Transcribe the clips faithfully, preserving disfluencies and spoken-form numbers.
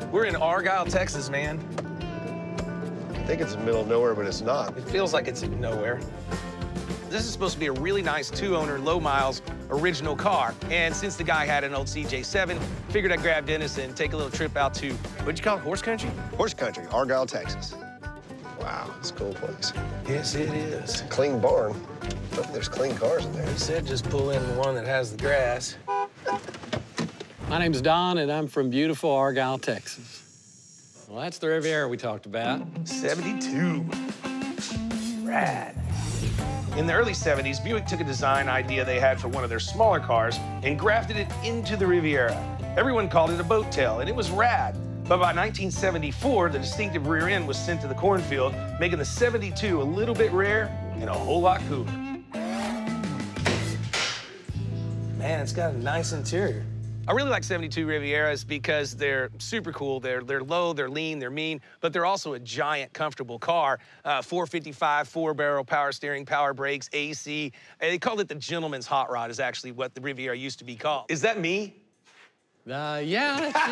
We're in Argyle, Texas, man. I think it's in the middle of nowhere, but it's not. It feels like it's in nowhere. This is supposed to be a really nice two-owner, low miles, original car. And since the guy had an old C J seven, figured I'd grab Dennis and take a little trip out to, what'd you call it, horse country? Horse country, Argyle, Texas. Wow, it's a cool place. Yes, it is. It's a clean barn. Look, there's clean cars in there. He said just pull in the one that has the grass. My name's Don, and I'm from beautiful Argyle, Texas. Well, that's the Riviera we talked about. seventy-two. Rad. In the early seventies, Buick took a design idea they had for one of their smaller cars and grafted it into the Riviera. Everyone called it a boat tail, and it was rad. But by nineteen seventy-four, the distinctive rear end was sent to the cornfield, making the seventy-two a little bit rare and a whole lot cooler. Man, it's got a nice interior. I really like seventy-two Rivieras because they're super cool. They're, they're low, they're lean, they're mean, but they're also a giant, comfortable car. Uh, four fifty-five, four-barrel power steering, power brakes, A C. They called it the gentleman's hot rod is actually what the Riviera used to be called. Is that me? Uh, yeah, that's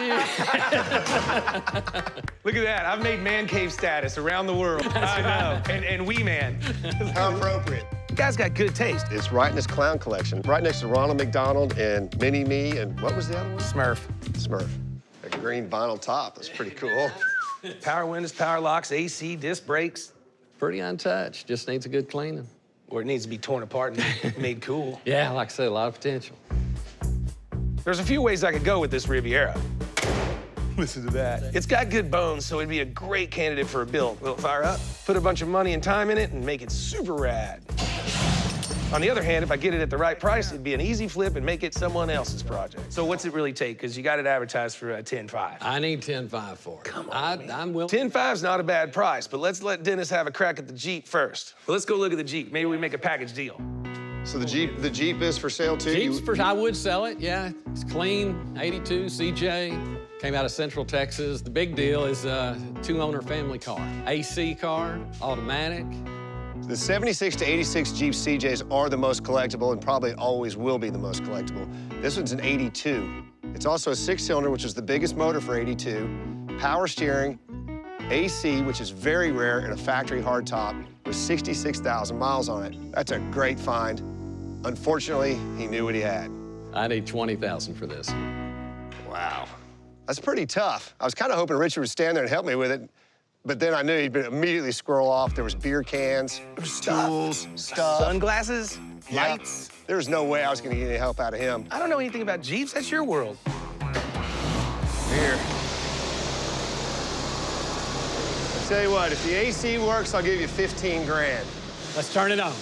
you. Look at that. I've made Mancave status around the world. That's I know. right. And, and Wee Man. How appropriate. The guy's got good taste. It's right in his clown collection, right next to Ronald McDonald and Mini-Me, and what was the other one? Smurf. Smurf. A green vinyl top. That's pretty cool. Power windows, power locks, A C, disc brakes. Pretty untouched, just needs a good cleaning. Or it needs to be torn apart and made cool. Yeah, like I said, a lot of potential. There's a few ways I could go with this Riviera. Listen to that. It's got good bones, so it'd be a great candidate for a build. Will it fire up? Put a bunch of money and time in it and make it super rad. On the other hand, if I get it at the right price, it'd be an easy flip and make it someone else's project. So what's it really take? Because you got it advertised for uh, ten five. I need ten five for it. Come on, I, man. I'm willing. ten five's not a bad price, but let's let Dennis have a crack at the Jeep first. Well, let's go look at the Jeep. Maybe we make a package deal. So the Jeep, the Jeep is for sale too? Jeep's You- for, I would sell it, yeah. It's clean, eighty-two C J. Came out of Central Texas. The big deal is a two-owner family car. A C car, automatic. The seventy-six to eighty-six Jeep C Js are the most collectible and probably always will be the most collectible. This one's an eighty-two. It's also a six-cylinder, which is the biggest motor for eighty-two, power steering, A C, which is very rare, and a factory hardtop with sixty-six thousand miles on it. That's a great find. Unfortunately, he knew what he had. I need twenty thousand for this. Wow. That's pretty tough. I was kind of hoping Richard would stand there and help me with it, but then I knew he'd immediately squirrel off. There was beer cans, tools, stuff. Sunglasses, Yeah. lights. There was no way I was going to get any help out of him. I don't know anything about Jeeps. That's your world. Here. I'll tell you what, if the A C works, I'll give you fifteen grand. Let's turn it on.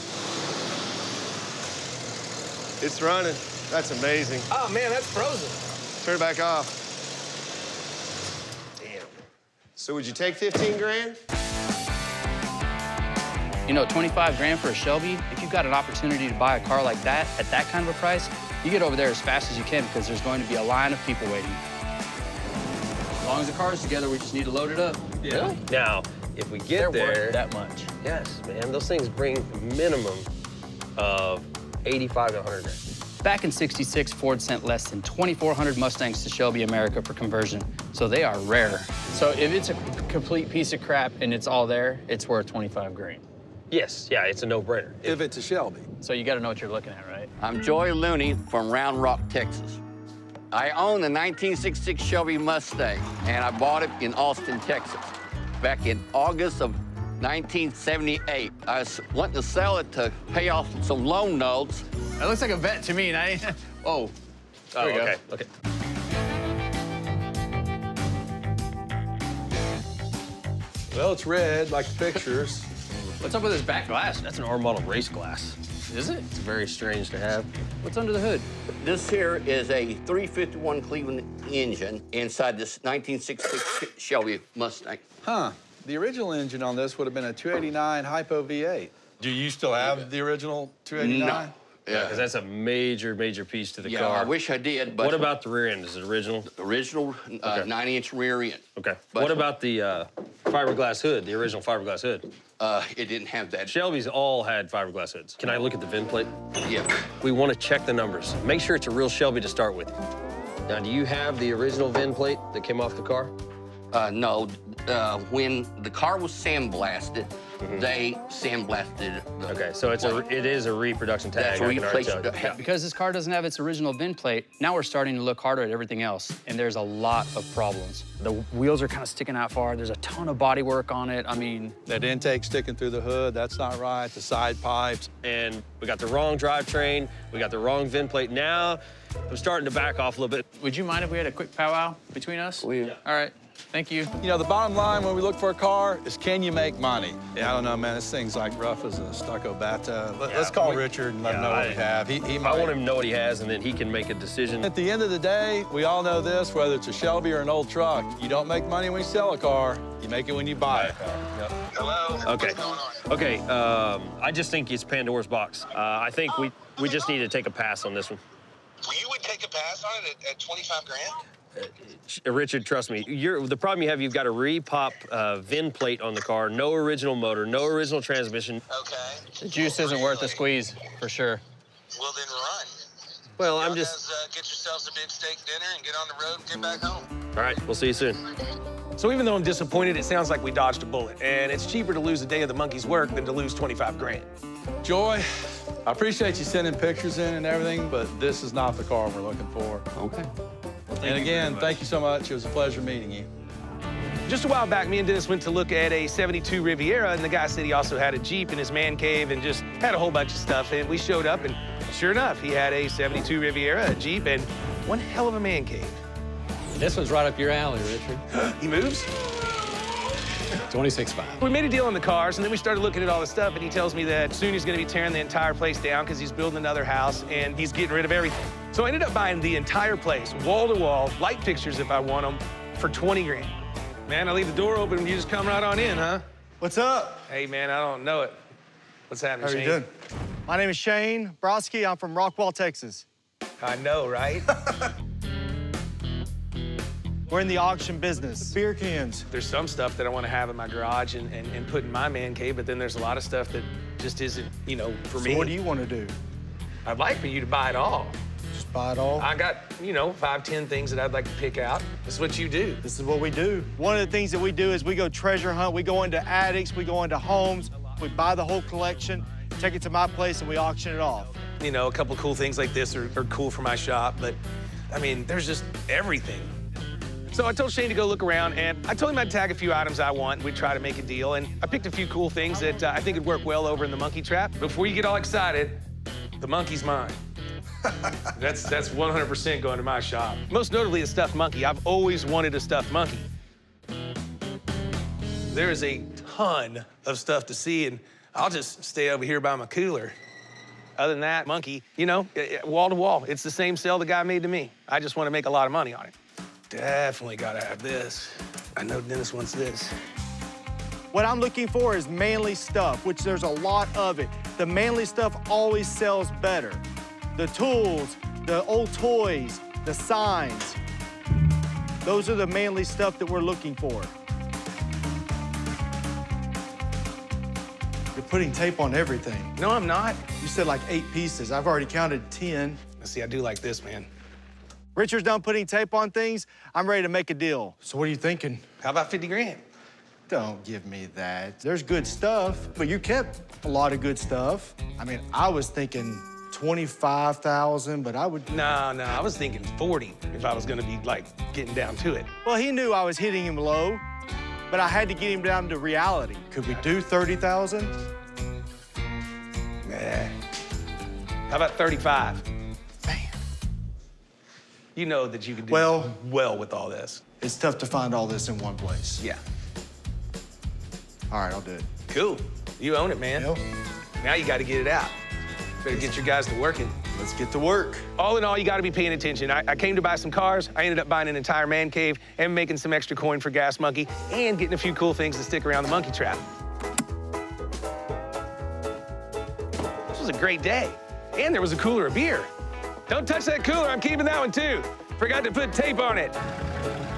It's running. That's amazing. Oh, man, that's frozen. Turn it back off. Damn. So would you take fifteen grand? You know, twenty-five grand for a Shelby, if you've got an opportunity to buy a car like that at that kind of a price, you get over there as fast as you can because there's going to be a line of people waiting. As long as the car's together, we just need to load it up. Yeah. Now, if we get They're there, worth that much. yes, man, those things bring a minimum of eighty-five to a hundred grand. Back in sixty-six, Ford sent less than twenty-four hundred Mustangs to Shelby America for conversion, so they are rare. So if it's a complete piece of crap and it's all there, it's worth twenty-five grand. Yes, yeah, it's a no-brainer. If it's a Shelby. So you got to know what you're looking at, right? I'm Joy Looney from Round Rock, Texas. I own the nineteen sixty-six Shelby Mustang, and I bought it in Austin, Texas, back in August of nineteen seventy-eight. I was wanting to sell it to pay off some loan notes. It looks like a vet to me, and I... Oh, Oh, we go. okay, okay. Well, it's red, like the pictures. What's up with this back glass? That's an R model race glass. Is it? It's very strange to have. What's under the hood? This here is a three fifty-one Cleveland engine inside this nineteen sixty-six Shelby Mustang. Huh. The original engine on this would have been a two eighty-nine Hypo V eight. Do you still have the original two eighty-nine? No. Yeah, because that's a major, major piece to the Yeah, car. I wish I did, but... What about the rear end? Is it original? Original uh, Okay. ninety inch rear end. Okay. But- What about the uh, fiberglass hood, the original fiberglass hood? Uh, it didn't have that. Shelby's all had fiberglass hoods. Can I look at the V I N plate? Yeah. We want to check the numbers. Make sure it's a real Shelby to start with. Now, do you have the original V I N plate that came off the car? Uh, no, uh, when the car was sandblasted, mm-hmm. they sandblasted the Okay, so it's a, it is a reproduction tag. That's a I can already replaced- tell you. yeah. Because this car doesn't have its original V I N plate, now we're starting to look harder at everything else, and there's a lot of problems. The wheels are kind of sticking out far. There's a ton of body work on it. I mean, That intake sticking through the hood, that's not right. The side pipes. And we got the wrong drivetrain, we got the wrong V I N plate. Now, I'm starting to back off a little bit. would you mind if we had a quick powwow between us? We- Yeah. All right, thank you. You know, the bottom line when we look for a car is, can you make money? Yeah, I don't know, man. This thing's like rough as a stucco bathtub. Let, Yeah, let's call we- Richard and let him yeah, know what I- we have. He, he I might. want him to know what he has, and then he can make a decision. At the end of the day, we all know this, whether it's a Shelby or an old truck, you don't make money when you sell a car, you make it when you buy a car. Yep. Hello? Okay. What's going on? Okay, um, I just think it's Pandora's box. Uh, I think we, we just need to take a pass on this one. Well, you would take a pass on it at, at twenty-five grand? Uh, Richard, trust me, you're, the problem you have, you've got a re-pop uh, V I N plate on the car, no original motor, no original transmission. Okay. The juice isn't worth the squeeze, for sure. Well, then run. Well, Y'all I'm just, guys, uh, get yourselves a big steak dinner and get on the road and get back home. all right, we'll see you soon. So even though I'm disappointed, it sounds like we dodged a bullet. And it's cheaper to lose a day of the monkey's work than to lose twenty-five grand. Joy, I appreciate you sending pictures in and everything, but this is not the car we're looking for. Okay. And again, thank you so much. It was a pleasure meeting you. Just a while back, me and Dennis went to look at a seventy-two Riviera, and the guy said he also had a Jeep in his man cave and just had a whole bunch of stuff. And we showed up, and sure enough, he had a seventy-two Riviera, a Jeep, and one hell of a man cave. This one's right up your alley, Richard. He moves? twenty-six five. We made a deal on the cars, and then we started looking at all the stuff, and he tells me that soon he's gonna be tearing the entire place down because he's building another house, and he's getting rid of everything. So I ended up buying the entire place, wall to wall, light fixtures if I want them, for twenty grand. Man, I leave the door open and you just come right on in, huh? What's up? Hey, man, I don't know it. What's happening, How are you Shane? doing? My name is Shane Brodsky. I'm from Rockwall, Texas. I know, right? We're in the auction business. Beer cans. There's some stuff that I want to have in my garage and, and, and put in my man cave, but then there's a lot of stuff that just isn't, you know, for So me. what do you want to do? I'd like for you to buy it all. Just buy it all? I got, you know, five, ten things that I'd like to pick out. That's what you do. This is what we do. One of the things that we do is we go treasure hunt. We go into attics. We go into homes. We buy the whole collection, take it to my place, and we auction it off. You know, a couple cool things like this are, are cool for my shop, but I mean, there's just everything. So I told Shane to go look around, and I told him I'd tag a few items I want, and we'd try to make a deal. And I picked a few cool things that uh, I think would work well over in the monkey trap. Before you get all excited, the monkey's mine. that's that's one hundred percent going to my shop. Most notably, a stuffed monkey. I've always wanted a stuffed monkey. There is a ton of stuff to see, and I'll just stay over here by my cooler. Other than that, monkey, you know, wall to wall. It's the same sale the guy made to me. I just want to make a lot of money on it. Definitely gotta have this. I know Dennis wants this. What I'm looking for is manly stuff, which there's a lot of it. The manly stuff always sells better. The tools, the old toys, the signs. Those are the manly stuff that we're looking for. You're putting tape on everything. No, I'm not. You said like eight pieces. I've already counted ten. See, I do like this, man. Richard's done putting tape on things. I'm ready to make a deal. So what are you thinking? How about fifty grand? Don't give me that. There's good stuff, but you kept a lot of good stuff. I mean, I was thinking twenty-five thousand, but I would... No, no, I was thinking forty if I was gonna be, like, getting down to it. Well, he knew I was hitting him low, but I had to get him down to reality. Could we do thirty thousand? Nah. How about thirty-five? Man. You know that you can do Well- well with all this. It's tough to find all this in one place. Yeah. All right, I'll do it. Cool. You own it, man. Yep. Now you gotta get it out. Better get your guys to working. Let's get to work. All in all, you gotta be paying attention. I, I came to buy some cars. I ended up buying an entire man cave and making some extra coin for Gas Monkey and getting a few cool things to stick around the monkey trap. This was a great day. And there was a cooler of beer. Don't touch that cooler. I'm keeping that one, too. Forgot to put tape on it.